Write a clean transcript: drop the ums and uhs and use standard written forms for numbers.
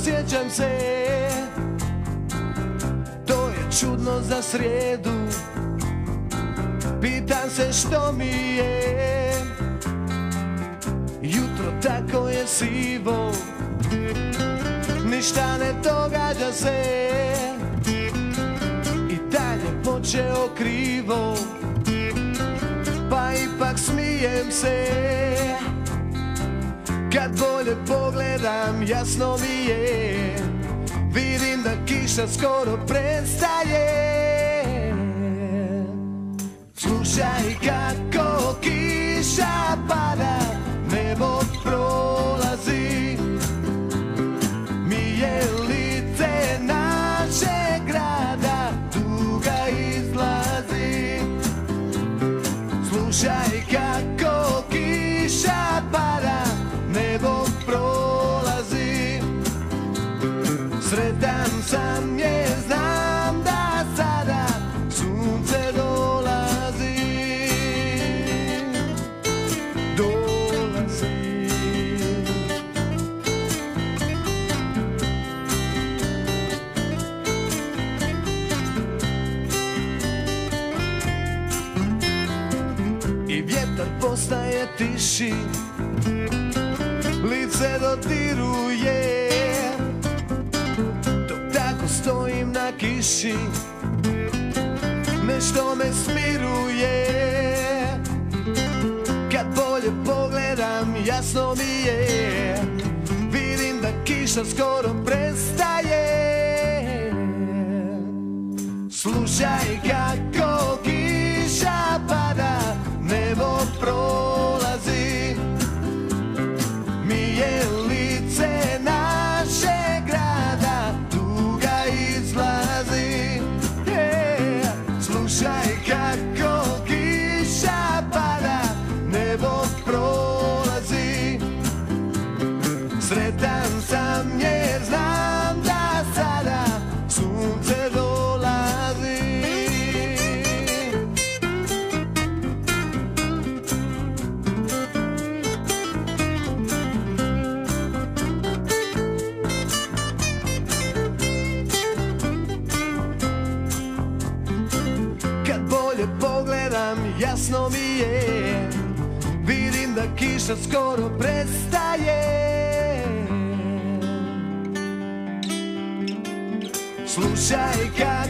sjećam se, to je čudno za srijedu. Pitam se što mi je, jutro tako je sivo, ništa ne događa se i dalje počeo krivo, pa ipak smijem se. Kad bolje pogledam jasno mi je, vidim da kiša skoro prestaje. Slušaj kako kiša pada, nebo prolazi, mije lice našeg grada, tuga izlazi. Slušaj kako kiša pada, nebo prolazi, sretan sam jer znam da sada sunce dolazi. I vjetar postaje tiši, lice dodiruje, dok tako stojim na kiši, nešto me smiruje. Kad bolje pogledam jasno mi je, vidim da kiša skoro prestaje. Slušaj kako kiša pada, nebo prolazi, mije lice našeg grada, tuga izlazi. Slušaj kako kiša pada, nebo prolazi, sretan sam jer znam da sada sunce dolazi. Kad bolje pogledam jasno mi je, vidim da kiša skoro prestaje. Slušaj